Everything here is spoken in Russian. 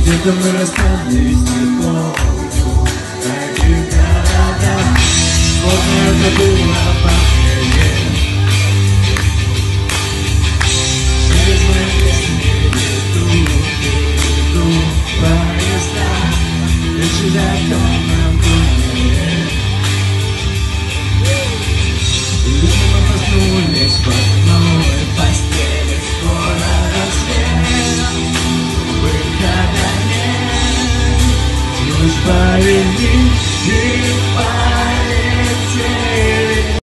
Где-то мы расстались, не помню, как и когда. Словно это было последнее. Через мои песни веду поезда, лишь для темном туннеле. Лишь мы проснулись под